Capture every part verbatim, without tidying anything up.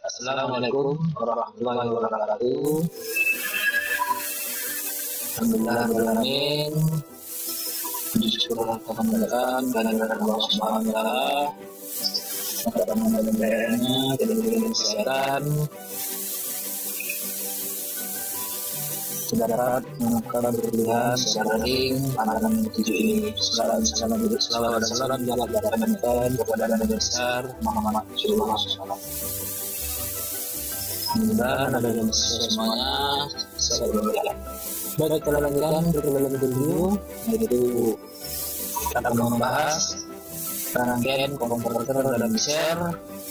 Assalamualaikum warahmatullahi wabarakatuh. Alhamdulillahirrahmanirrahim. Syukur kehadiran dan Allah subhanahu wa ta'ala. Maka mengenainya dengan kesehatan dapat mengangkat berlebihan secara ring pandangan tujuh ini. Salam salam salam dan salam jalan jalan kepada Nabi besar Muhammad Rasulullah shallallahu alaihi wasallam. Mudah-mudahan ada yang semuanya saya berjalan. Baik, kita lanjutkan berkeliling dulu, yaitu kita akan membahas rangkaian komputer dalam share.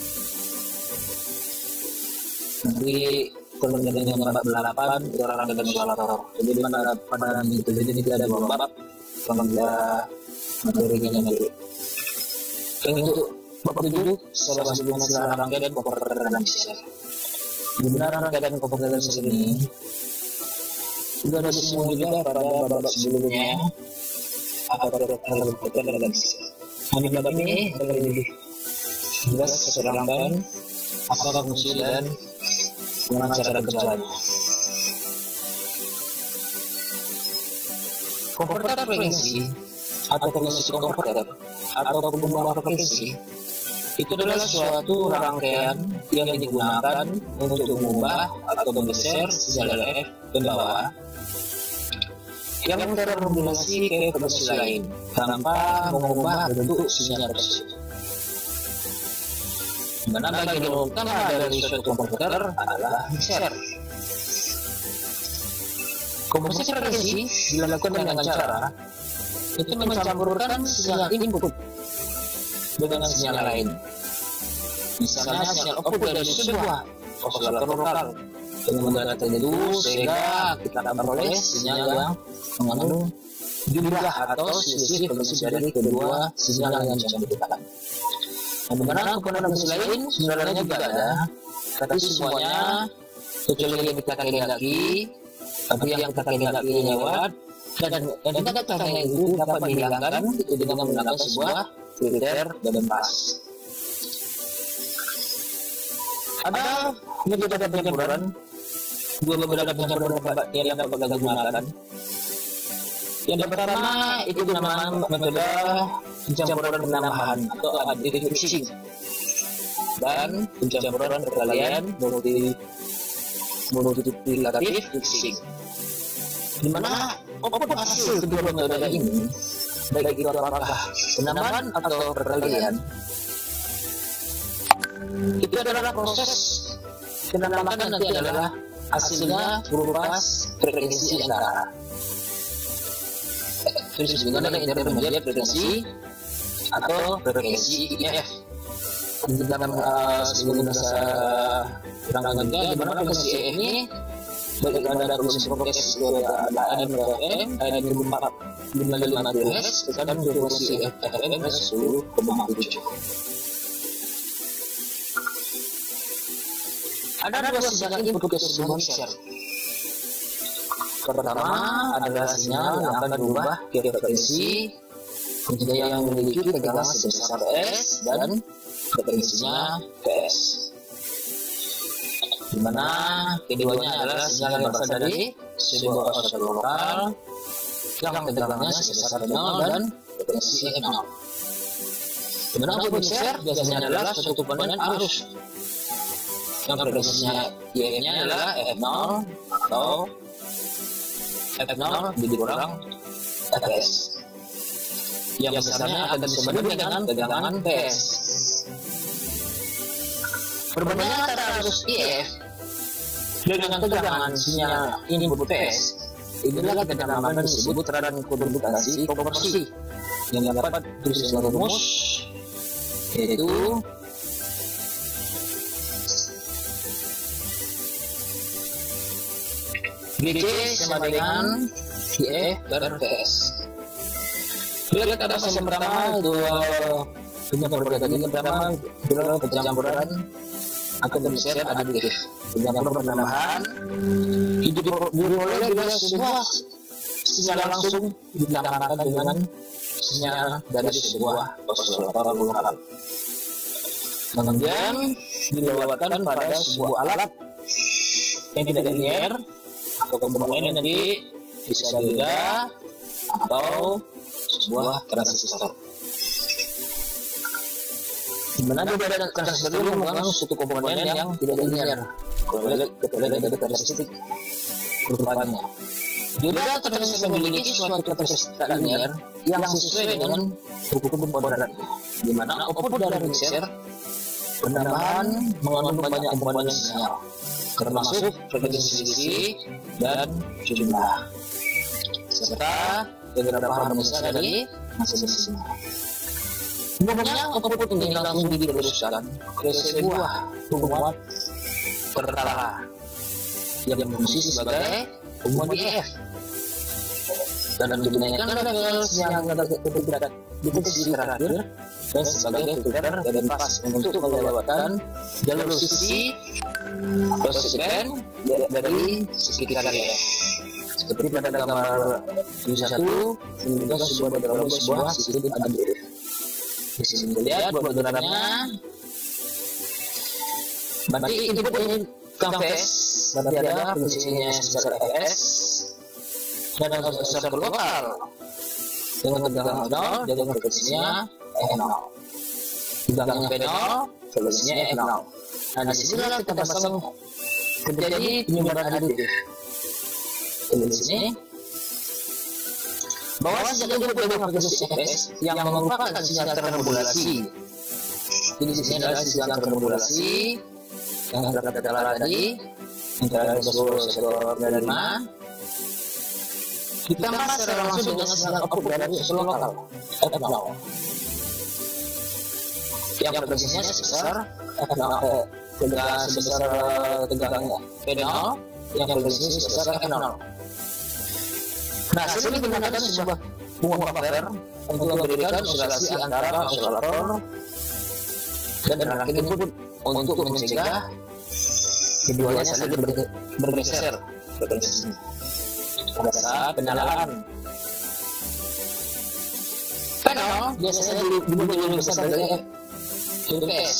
Nanti kemudian yang empat puluh delapan itu orang dalam kalkulator. Jadi pada pada itu jadi tidak ada bab pengambilan materinya nanti. Untuk bab tujuh saya masih belum mengenal rangkaian komputer dalam share. Sebenarnya rangkaian komputer dalam share ini sudah ada semua juga pada bab sebelumnya. Apa dalam komputer dalam share. Hanya bab ini lebih jelas secara rangkaian apa fungsi dan bagaimana cara berjalannya. Konverter frekuensi atau frekuensi konverter atau pengubah frekuensi itu adalah suatu rangkaian yang digunakan untuk mengubah atau menggeser sinyal F ke bawah yang termodulasi ke frekuensi lain tanpa mengubah bentuk sinyal tersebut. Mana bagian utama dari suatu komputer adalah mixer. Konversi frekuensi dilakukan dengan cara itu mencampurkan sinyal input dengan sinyal lain. Misalnya sinyal output dari sebuah oscillator lokal dengan menggunakan tertentu sehingga kita memperoleh sinyal yang mengandung jumlah atau selisih frekuensi dari kedua sinyal yang dicampurkan. Bagaimana komponen lain sebenarnya juga ada, tapi semuanya kecuali yang kita kendaki, tapi yang kita kendaki lewat dan dan kita caranya itu dapat dihilangkan itu dengan menggunakan sebuah filter dan pas. Ada metode pencampuran, dua beberapa pencampuran yang dapat kita gunakan. Yang pertama itu namanya metode pencampuran penambahan atau additive mixing dan pencampuran perkalian multi multiplicative mixing, di mana output hasil kedua metode ini baik itu apakah penambahan atau perkalian itu adalah proses penambahan nanti adalah hasilnya berupa frekuensi antara terus bagaimana intermediate frekuensi atau frekuensi I F. Dalam uh, sebelum bahasa rangkaian juga, di mana frekuensi I F ini baik ada frekuensi progres ada berapa M, ada empat lima lima Hz, dan frekuensi F M sepuluh koma tujuh. Ada dua sinyal input ke sebuah mixer. Pertama adalah sinyal yang akan berubah ke frekuensi yang memiliki tegangan sebesar S dan frekuensinya Ps, di mana keduanya adalah sinyal yang berasal dari sebuah oscillator lokal yang tegangannya sebesar nol dan frekuensi F nol. Di mana output mixer biasanya adalah suatu komponen arus yang frekuensinya I F-nya adalah F nol atau F nol dikurang Fs yang besarnya akan disebut dengan tegangan Ps. Perbedaan antara arus I F dengan tegangan sinyal input Ps inilah tegangan disebut terhadap konversi konversi yang dapat ditulis dalam rumus, yaitu G C sama dengan I F per Ps. Lihat ada yang pertama dua pencampuran tadi. Yang pertama adalah pencampuran atau mixer additif. Pencampuran penambahan itu diperoleh bila semua sinyal langsung ditambahkan dengan sinyal dari sebuah oscillator lokal. Kemudian dilewatkan pada sebuah alat yang tidak linear, atau kemudian nanti bisa beda atau sebuah transistor. Di mana beda transistor itu merupakan suatu komponen yang tidak linear, kecuali dari karakteristik rupanya. Juga transistor memiliki suatu karakteristik linear yang sesuai dengan hukum kuadrat, di mana output dari mixer penambahan mengandung banyak komponen sinyal, termasuk frekuensi D C dan jumlah, serta beberapa harmonisasi dari masing-masing. Umumnya output ini langsung diteruskan ke sebuah penguat tertara yang berfungsi sebagai penguat D F dan dinaikkan level yang terdekat di posisi terakhir dan sebagai filter dan pas untuk melewatkan jalur sisi atau segmen dari sekitarnya. Seperti pada gambar tujuh satu, juga sebuah dalam sebuah sistem adaptif. Di sini lihat buat bentukannya. Berarti input ini Fs, berarti ada fungsinya sebesar Fs dan sebesar lokal dengan tegangan nol dan frekuensinya F nol. Di belakangnya P nol, frekuensinya F nol. Nah, di sini kita pasang terjadi penyebaran aditif. Di sini bahwa sinyal input dari frekuensi Fs yang merupakan sinyal termodulasi. Jadi di sini adalah sinyal termodulasi yang terdapat dalam tadi antara sepuluh dan lima. Ditambah secara langsung dengan sinyal output dari usul lokal F nol yang frekuensinya sebesar F nol, tegangan sebesar tegangannya P nol yang frekuensinya sebesar F nol. Nah, sini digunakan sebuah penguat pair untuk memberikan oscilasi antara oscillator dan rangkaian input untuk mencegah keduanya saling bergeser frekuensinya pada saat penyalaan. Panel biasanya dibuat lebih besar dari Fs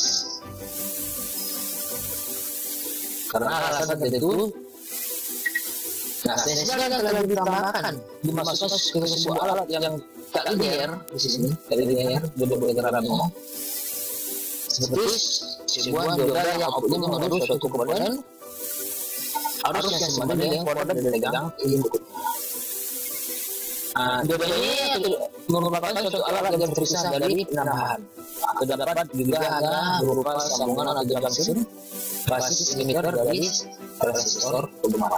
karena alasan tertentu. Nah, sinyal yang telah ditambahkan dimasukkan ke sebuah alat yang tak linear di sini, tak linear berbeda gramnya, seperti sebuah dioda yang outputnya mengandung suatu komponen arus yang sama dengan koordinat dari pegang input. Nah, dioda ini merupakan suatu alat yang terpisah dari penambahan. Terdapat juga hanya berupa sambungan atau junction basis limiter dari transistor penggerak.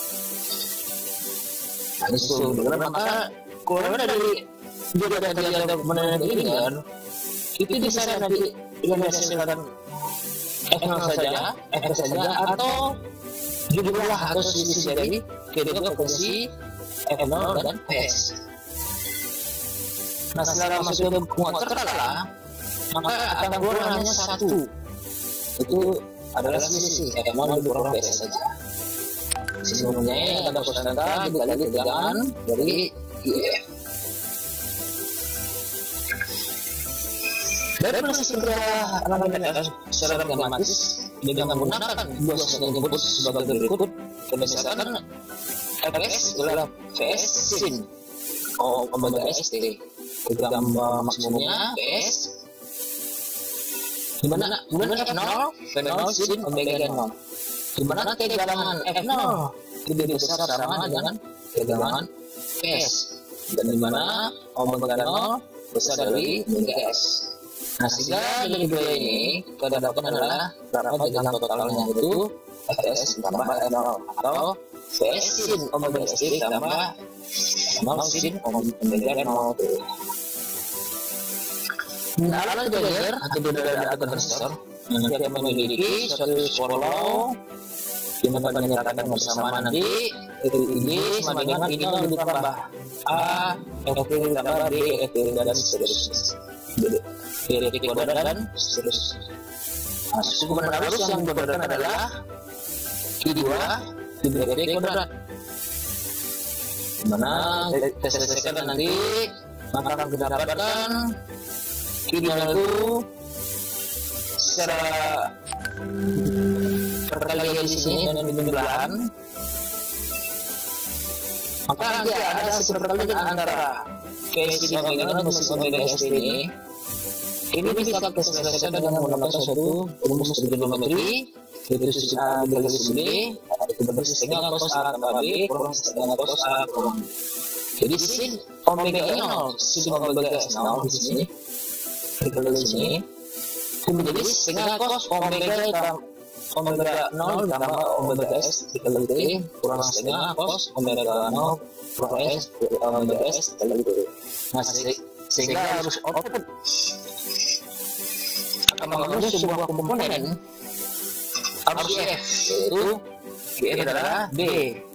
Nah, itu maka kalau dari dioda yang ada komponen linear itu bisa nanti dihasilkan F nol saja, F saja, atau jumlah atau selisih dari kedua frekuensi F nol dan Fs. Nah, setelah masuk ke penguat tertera, maka akan keluar hanya satu. Itu adalah selisih F nol dan Fs saja. Sesungguhnya ada konstanta dikali tegangan dari I F. Dari proses kerja rangkaian secara matematis dengan menggunakan dua sinyal input sebagai berikut. Berdasarkan Fs adalah Vs sin omega st, tegangan maksimumnya Vs, di mana F nol, P nol sin omega nol, di mana tegangan F nol lebih besar sama dengan tegangan Vs, dan di mana omega nol besar dari omega s. Nah, sehingga dari dua ini kita dapatkan adalah berapa tegangan totalnya, itu Fs tambah F nol atau Vs sin omega st tambah F nol sin omega nol. Nah, alat Gauge atau dioda atau transistor yang memiliki suatu follow yang dapat menyatakan bersama nanti itu ini sama dengan ini ditambah A, F ditambah B, F dan seterusnya. Titik kuadrat dan seterusnya. Nah, suku arus yang diberikan adalah I dua titik kuadrat. Dimana kita selesaikan nanti maka akan kita dapatkan I dua itu secara perkalian di sini dan belahan, maka nanti ada perkalian antara K omega dan mesin omega S ini. Ini bisa kita selesaikan dengan menggunakan suatu rumus trigonometri, yaitu A dikali B itu berarti setengah cos A tambah B kurang setengah cos A kurang B. Jadi sin omega nol, sin omega S nol di sini, dikali di sini, itu menjadi setengah cos omega tambah omega nol tambah omega S dikali D kurang setengah cos omega nol kurang S omega S dikali D. Nah, sehingga harus output akan mengandung sebuah komponen harus F, yaitu F adalah B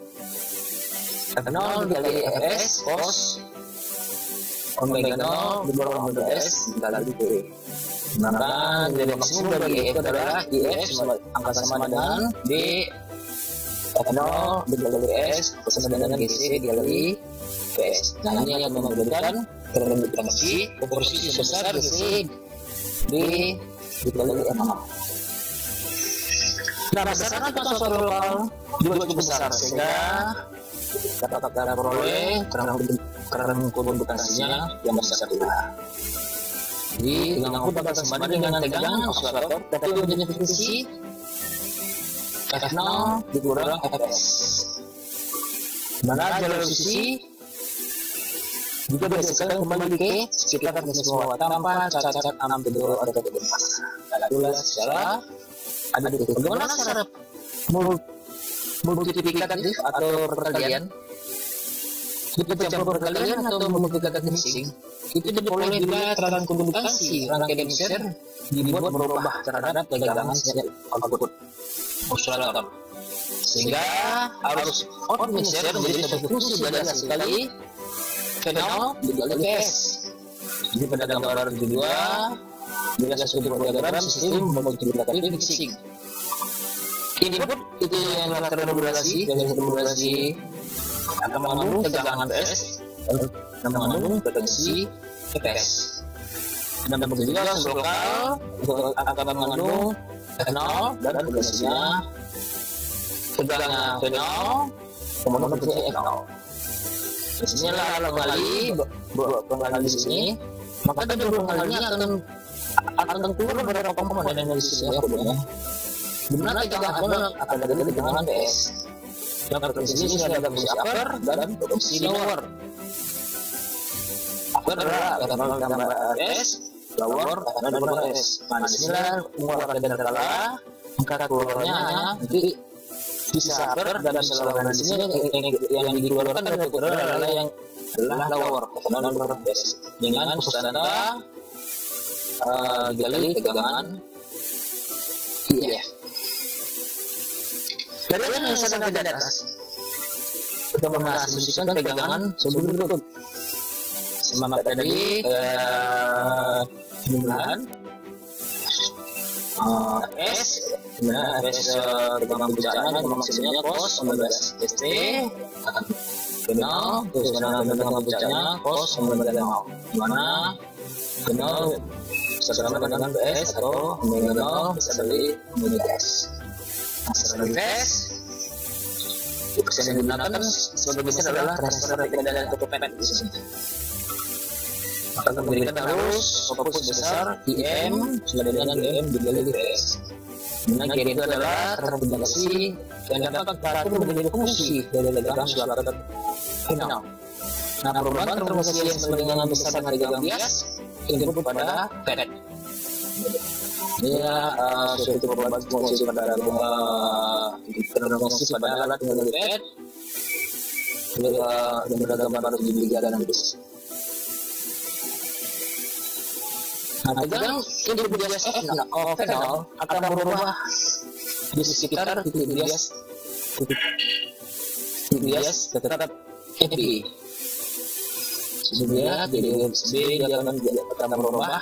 nol dikali Fs cos omega nol dikali omega S dikali D. Maka nilai maksimum dari F adalah I F angka sama dengan B F nol dikali S sama dengan G C dikali Ps. Nah, ini akan memberikan terdeteksi proporsi sebesar G C D dikali M nol. Nah, berdasarkan konsentrasi lokal juga cukup besar sehingga dapat kita peroleh kerang komputasinya yang besar pula. Jadi dengan aku dapat sama dengan tegangan oscillator dapat didefinisi F nol dikurang Fs. Mana jalur sisi juga berdasarkan kembali ke sekitar garis bawah tanpa cacat enam tidur atau tidur empat. Itulah secara ada di titik. Bagaimana cara multiplikatif atau perkalian? Kita campur perkalian atau multiplikatif mixing itu diperoleh bila terang komputasi rangkaian mixer dibuat berubah terhadap tegangan setiap output oscillator, sehingga harus output mixer menjadi satu fungsi belajar sekali channel dikali Ps. Jadi pada gambaran kedua bila sesuatu diagram sistem multiplikatif mixing. Input itu yang melakukan modulasi dan modulasi akan mengandung tegangan Ps dan mengandung potensi Fs. Dan begitu lokal akan mengandung F nol dan modulasinya tegangan V nol kemudian potensi F nol. Disinilah kalau kali pengali di sini, maka dari pengalinya akan akan keluar beberapa komponen analisis ya kemudian. Dimana tegangan akan ada tegangan Ps. Yang potensi ini ada potensi upper dan potensi lower. Upper adalah tegangan tambah S, lower tegangan tambah S. Nah, disinilah mengeluarkan data angka keluarnya nanti bisa upper dan bisa lower. Di sini yang dikeluarkan dari ukuran adalah yang adalah lower tegangan tambah S dengan pusat data gali tegangan I F. Dari yang saya di atas, kita mengasumsikan tegangan sebelum berikut. Semangat tadi jumlahan S, dimana S tegangan bencana dan maksudnya cos omega S T kenal, terus karena tegangan bencana cos omega nol, dimana kenal sama dengan S atau omega nol bisa dari omega S. Transfer reverse yang digunakan sebagai besar adalah transfer dan ketupat di sini. Akan memberikan harus fokus besar I M sudah dengan I M dikali reverse. Mana kiri itu adalah transformasi yang dapat teratur menjadi fungsi dari tegangan suatu final. Nah, perubahan transformasi yang sama dengan besar dari tegangan bias input pada Fed. Dia suatu perubahan fungsi pada transformasi pada alat tinggal di Fed. Dan beragam baru di dan habis. Nah, tegangan input bias F nol akan berubah di sekitar titik bias titik bias tetap F B. Sehingga jadi B dia akan akan berubah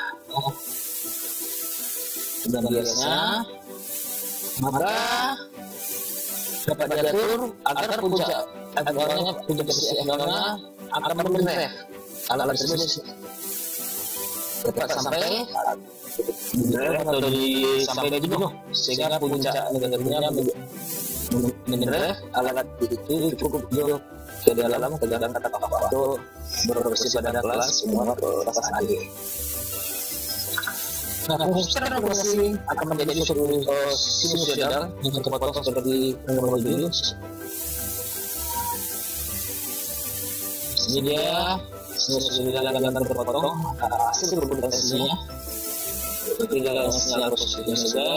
dan biasanya maka dapat diatur agar puncak agarnya puncak bersih agarnya akan berubah alat tersebut dapat sampai atau di sampai dibunuh sehingga puncak negaranya menyerah alat itu cukup jauh ke dalam ke dalam kata waktu berproses pada kelas semua proses lagi. Nah, komputer masih akan menjadi suatu sinusoidal yang terpotong seperti nomor dulu. Ini dia sinusoidal yang terpotong hasil komputasinya. Tinggal sinyal positifnya saja.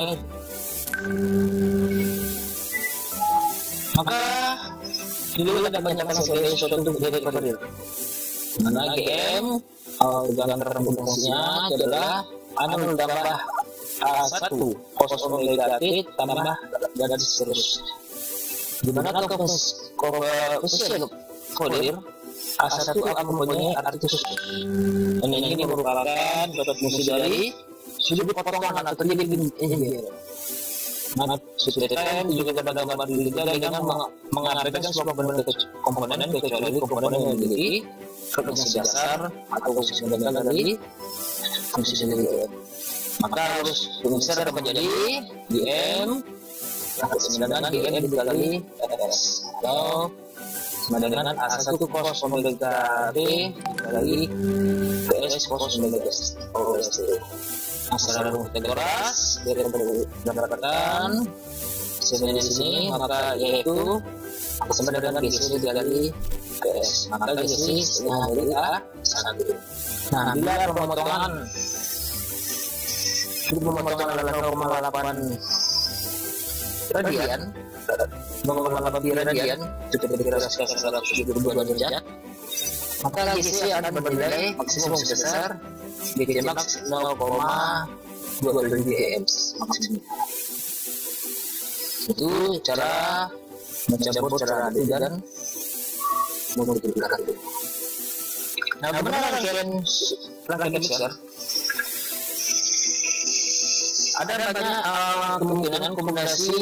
Maka dulu ada banyak sebagai suatu dari prosedur. Mana G M gambar komputasinya adalah anu tambah A satu kosong negatif tambah garis terus. Dimana usia kodir A satu akan mempunyai arti khusus. Dan ini merupakan suatu fungsi dari sudut potongan atau terjadi ini. Nah, sistem juga pada gambar dilihat dengan mengabaikan semua komponen kecuali komponen yang memiliki fungsi dasar atau fungsi fundamental dari fungsi sendiri. Maka harus fungsi dasar menjadi D M sedangkan D M dikali S atau sama dengan A satu cos omega T dikali P S cos omega S. Masalah Pythagoras dari mendapatkan hasilnya di sini maka yaitu sama dengan G C dikali P S maka G C setengah dari A satu. Nah, bila pemotongan itu pemotongan adalah nol koma delapan radian nol koma delapan radian itu kira-kira seratus tujuh puluh dua derajat maka G C akan bernilai maksimum sebesar G C max nol koma dua puluh dua G M maksimum. Itu cara mencampur cara adil dan memultiplikan. Nah, benar kalian rangkaian mixer ada banyak uh, kemungkinan kombinasi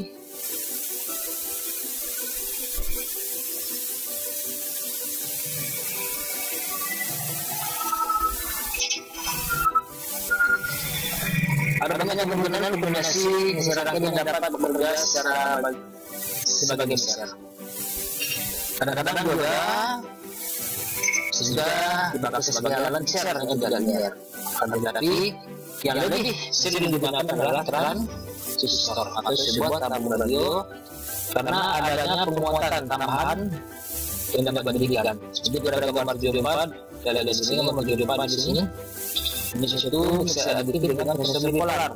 ada banyak kemungkinan kombinasi masyarakat yang dapat bekerja secara sebagai mixer. Kadang-kadang juga sudah dipakai sebagai alat mixer yang tidak linear. Tetapi yang lebih sering digunakan adalah transistor atau sebuah tabung radio karena adanya pemuatan tambahan yang dapat diberikan. Seperti pada gambar tujuh puluh empat, kita lihat di sini gambar tujuh puluh empat di sini. Ini sesuatu bisa adiktif dengan sistem bipolar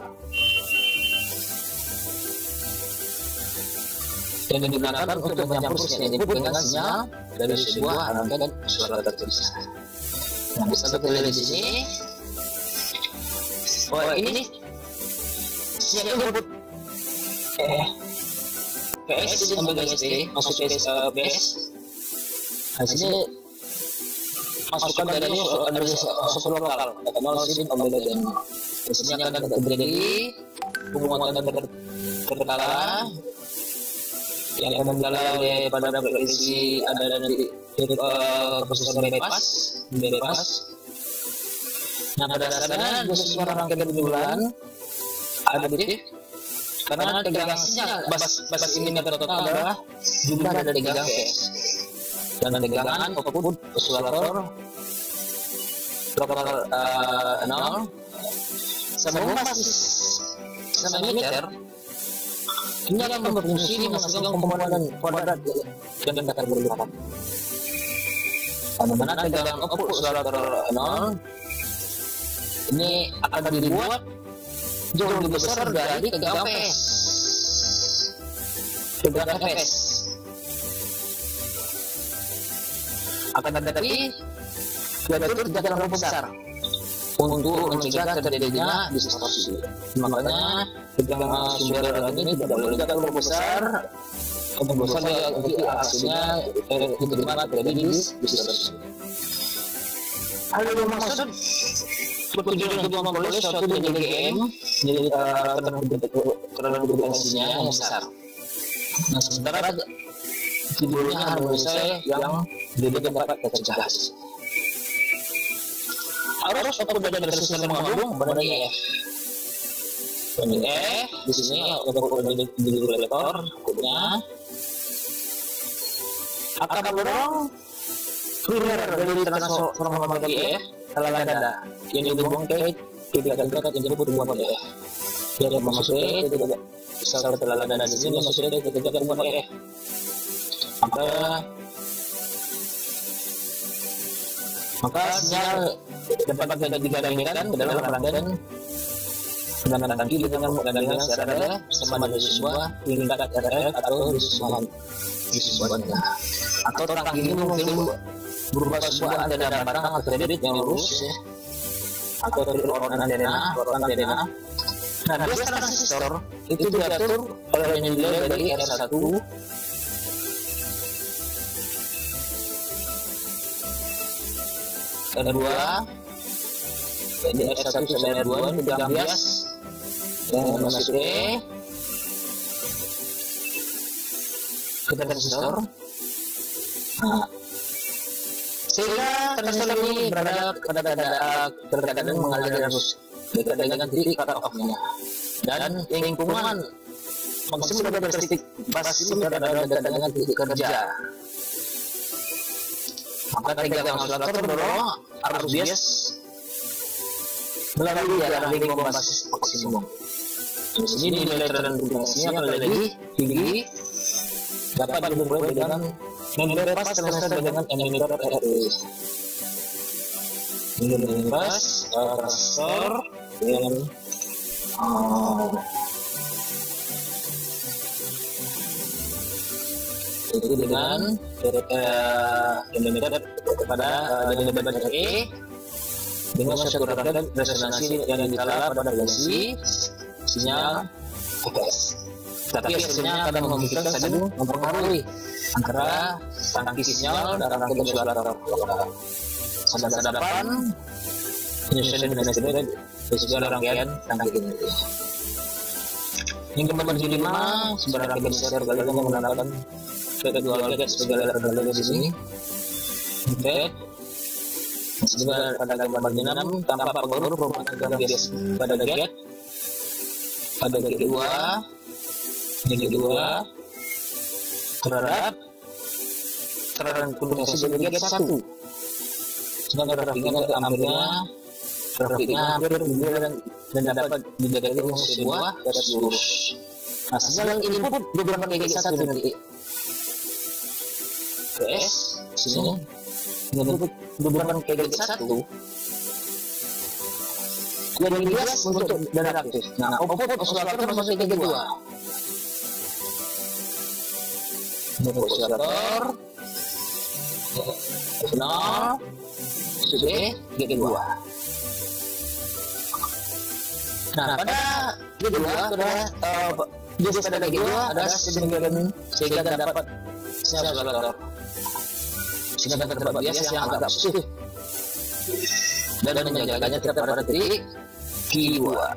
yang digunakan untuk menyampur sinyal input dengan sinyal dari sebuah rangkaian suara terpisah. Nah, bisa kita lihat di sini. Oh, ini sinyal input eh P S ambil S T masuk ke B S. Nah, sini masukkan dari dari sosok lokal atau sini ambil dari biasanya akan terjadi pemuatan terkala yang akan dilalui pada berisi ada dari prosesor bypass bypass. Nah, pada dasarnya dosis suara rangkaian bulan ada additif karena tegangan sinyal bas bas ini total adalah jumlah dari tegangan P S dan tegangan output oscillator lokal nol sama masih sama meter ini akan berfungsi menghasilkan komponen kuadrat yang dapat bergerak. Pada mana tegangan output oscillator nol ini akan dibuat jauh lebih besar dari tegangan P S. Tegangan P S akan tetapi diatur tidak terlalu besar untuk mencegah terjadinya distorsi. Makanya tegangan sumber ini tidak boleh terlalu besar untuk besar nanti hasilnya diterima terjadi distorsi. Hal yang maksud bertujuan untuk memperoleh suatu D G M jadi terkonfigurasinya yang besar. Nah, sementara videonya harmonisasi yang D G M dapat tercegah. harus output dari resistor mengandung banding F. Banding F di sini output dari regulator outputnya akan mendorong primer dari transformer bagi F telah ada yang dihubung ke tiga kalikat yang disebut dua pada F. Jadi maksudnya tidak salah telah ada di sini maksudnya tiga kalikat pada F. Maka maka sinyal dapat digabungkan ke dalam rangkaian dengan tangki dengan mengandalkan secara sama dengan sebuah tingkat R F atau disesuaikan disesuaikan atau tangki ini mungkin berupa sebuah antena barang atau kredit yang lurus ya, atau organ antena organ antena. Nah, bias transistor itu diatur oleh nilai dari R satu R dua jadi R satu sampai R dua ini pegang bias yang masuk ke transistor. Nah, sehingga transistor ini berada pada keadaan mengalir arus dengan titik cut off-nya dan lingkungan maksimum karakteristik pasti berada dengan titik kerja. Maka tiga oscillator mendorong arus bias melalui jarak lingkungan basis maksimum. Di sini nilai terendurasinya lebih tinggi dapat diperoleh dengan membypass transistor dengan emitter R E. Membypass transistor dengan itu dengan emitter kepada emitter R E dengan suatu rangkaian resonansi yang dikala pada frekuensi sinyal F S. Tapi hasilnya akan memungkinkan saja mempengaruhi antara tangki sinyal dan rangkaian oscillator. Sadapan penyesuaian dengan segala rangkaian tangki ini. Yang keempat menjadi lima sebenarnya rangkaian besar kalian yang menggunakan kedua rangkaian sebagai alat di sini. Oke. Sebenarnya pada gambar enam tanpa pengaruh perubahan tegangan bias pada gate pada gate dua gate dua terhadap terhadap kondisi dari gate satu. Sedangkan grafiknya ampirnya grafiknya hampir dan dapat dijaga dengan sebuah garis lurus. Nah, sinyal input beberapa gate satu nanti. Oke, sini untuk beberapa gate satu yang bias untuk dan aktif. Nah, output oscillator masuk ke gate dua. Output oscillator nol sudah gate dua. Nah, pada gate dua pada bias pada gate dua ada sembilan sehingga dapat sinyal oscillator. Sehingga terdapat bias yang agak sulit dan menjaganya tetap pada titik Q dua.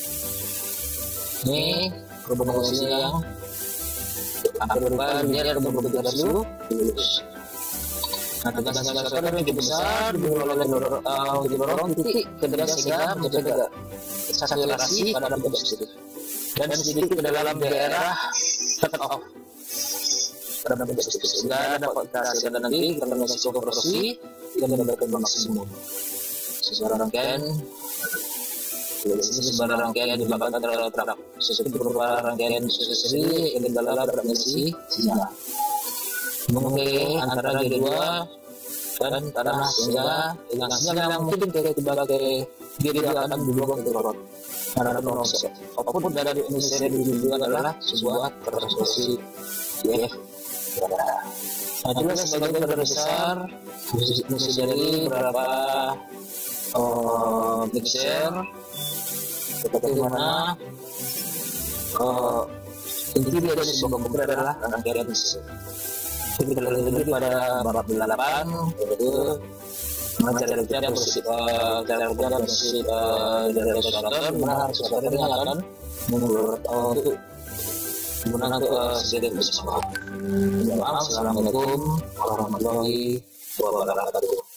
Ini proporsi yang hampir berupa biar berbeda dulu. Nah, tegangan oscillator yang lebih besar didorong titik kedua sehingga menjaga saturasi pada bentuk positif dan sedikit ke dalam daerah cut off pada bentuk positif sehingga dapat dihasilkan nanti karena sesuatu proporsi dan mendapatkan maksimum sesuai rangkaian. Ini sebuah rangkaian yang dibakar terhadap truk sesuatu berupa rangkaian suksesi yang didalam frekuensi sinyal mengenai antara G dua dan tanah sehingga dengan sinyal yang mungkin sebagai G dua akan dibuang ke rot karena proses output dari Indonesia dibutuhkan adalah sebuah transformasi ya. Nah, jelas sebagai besar bisa jadi berapa uh, mixer tetapi mana uh, inti dari sebuah komputer adalah rangkaian mixer. Jadi kita lihat pada bab delapan yaitu mencari cara bersih cara cara bersih dari oscillator mana oscillator ini akan mengukur untuk guna untuk sedikit bersama. Assalamualaikum warahmatullahi wabarakatuh.